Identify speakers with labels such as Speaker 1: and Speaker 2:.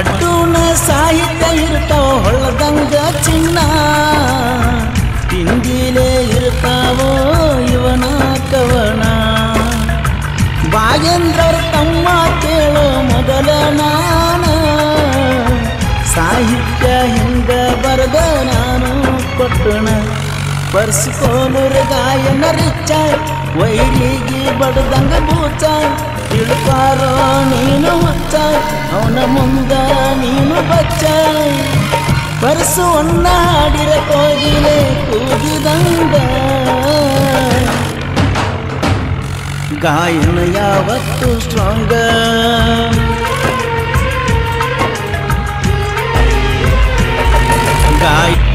Speaker 1: ಪಟ್ಟುನ ಸಾಹಿತ್ಯ ಇರ್ತಾವ ಹೊಳ್ಳದಂಗ ಚಿನ್ನ ತಿಂದಿಲೇ ಇರ್ತಾವೋ ಇವನ ಕವನ ಭಾಗೇಂದ್ರವ್ರ ತಮ್ಮ ಕೇಳೋ ಮೊದಲ ನಾನ ಸಾಹಿತ್ಯ ಹಿಂಗ ಬರೆದ ನಾನು ಕೊಟ್ಟಣ ಬರ್ಸ್ಕೋಲುರ ಗಾಯನ ರಿಚ್ಚ ವೈರಿಗೆ ಬಡ್ದಂಗ ಬೂಚ ತಿಳ್ಪಾರೋ ನೀನು ಹುಚ್ಚ ಅವನ ಮುಂದ ನೀನು ಬಚ್ಚ ಪರಸು ಒನ್ನಾಡಿರ ಕೋಗಿಲೆ ಕೂಗಿದಂಗ ಗಾಯನ ಯಾವತ್ತು ಸ್ಟ್ರಾಂಗ ಗಾಯ